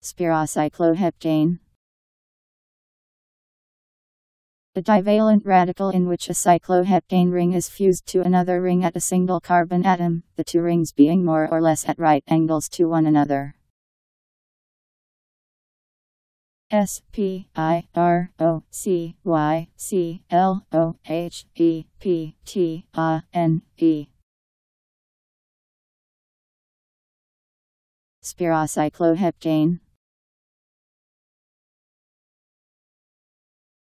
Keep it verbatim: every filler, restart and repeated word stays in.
Spirocycloheptane. A divalent radical in which a cycloheptane ring is fused to another ring at a single carbon atom, the two rings being more or less at right angles to one another. S P I R O C Y C L O H E P T A N E. Spirocycloheptane.